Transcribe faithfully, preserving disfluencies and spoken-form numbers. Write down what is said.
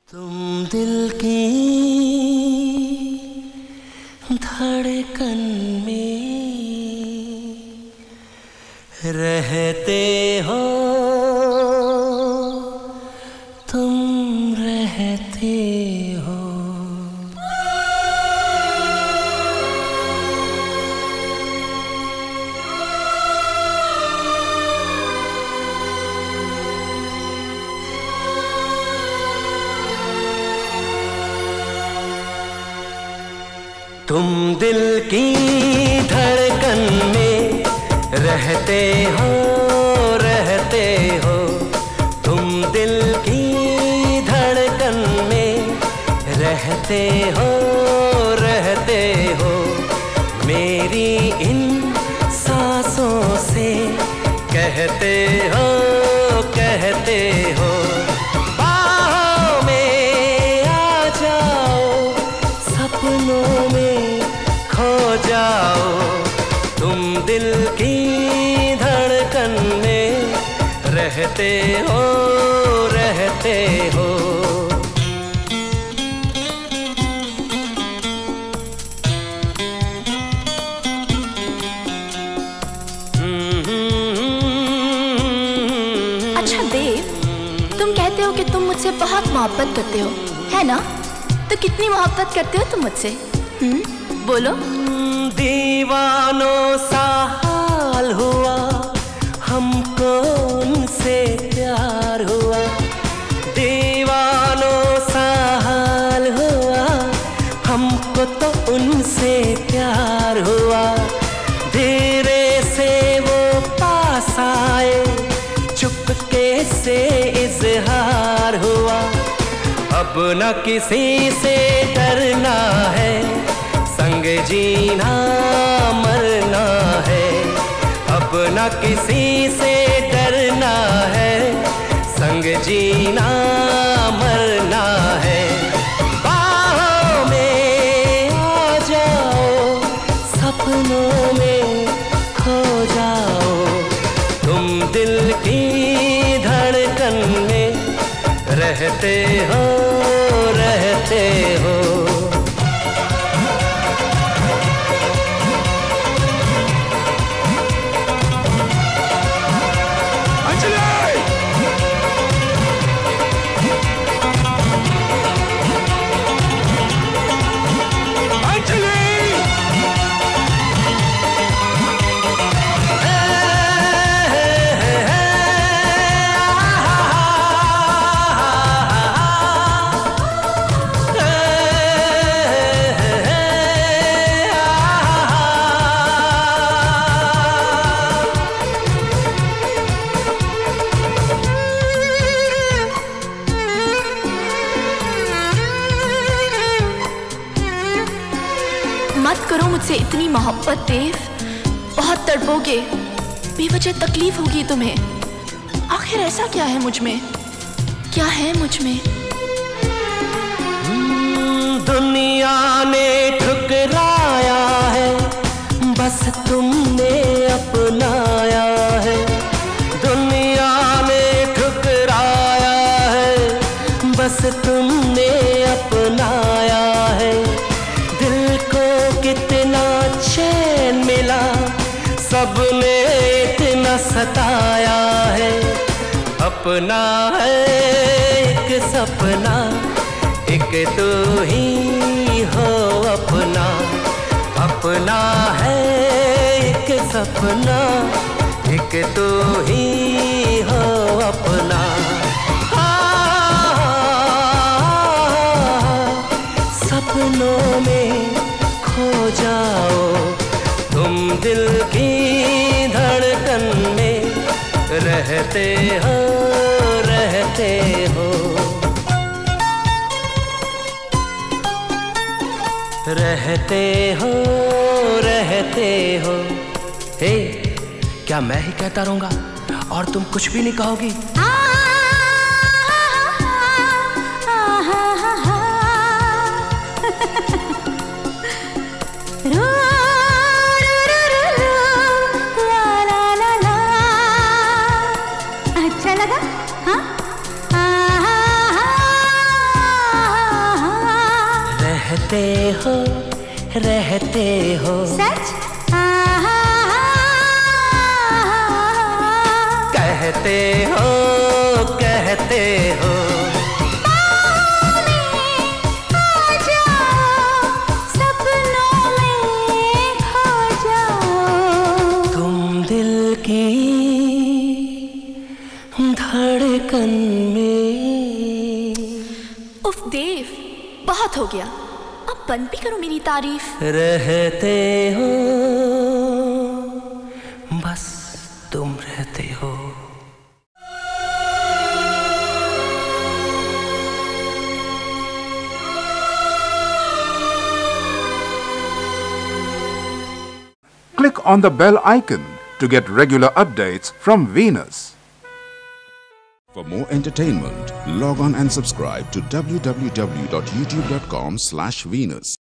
तुम दिल की धड़कन में रहते हो, तुम रहते हो। तुम दिल की धड़कन में रहते हो, रहते हो। तुम दिल की धड़कन में रहते हो, रहते हो। मेरी इन सांसों से कहते हो, कहते हो। बाहों में आ जाओ, सपनों में खो जाओ। तुम दिल की धड़कन में रहते हो, रहते हो। अच्छा देव, तुम कहते हो कि तुम मुझसे बहुत मोहब्बत करते हो, है ना? तो कितनी मोहब्बत करते हो तुम मुझसे? हम्म, बोलो। दीवानों सा हाल हुआ, हमको उनसे प्यार हुआ। दीवानों सा हाल हुआ, हमको तो उनसे प्यार हुआ। धीरे से वो पास आए, चुपके से इजहार हुआ। अब न किसी से डरना है, संग जीना मरना है। अब न किसी से डरना है, संग जीना मरना है। बाहों में आ जाओ, सपनों में खो जाओ। तुम दिल की धड़कन में रहते हो, रहते हो। मत करो मुझसे इतनी मोहब्बत देव, बहुत तड़पोगे, बेवजह तकलीफ होगी तुम्हें। आखिर ऐसा क्या है मुझ में, क्या है मुझ में? दुनिया ने ठुकराया है, बस तुमने अपनाया है। दुनिया ने ठुकराया है, बस तुमने अपनाया है। दिल को कितना चैन मिला, सबने इतना सताया है। अपना है एक सपना, एक तो ही हो अपना। अपना है एक सपना, एक तो ही हो अपना। सपनों में खो जाओ, तुम दिल की धड़कन में रहते हो, रहते हो। रहते हो, रहते हो। हे, क्या मैं ही कहता रहूंगा और तुम कुछ भी नहीं कहोगी? अच्छा लगा? हाँ? कहते हो। सच? कहते हो कहते हो। आ जाओ, सपनों में खो जाओ। तुम दिल की धड़कन में। उफ देव, बहुत हो गया, अब बंद भी करो मेरी तारीफ। रहते हो, बस तुम रहते हो। Click on the bell icon to get regular updates from Venus. For more entertainment, log on and subscribe to w w w dot youtube dot com slash Venus.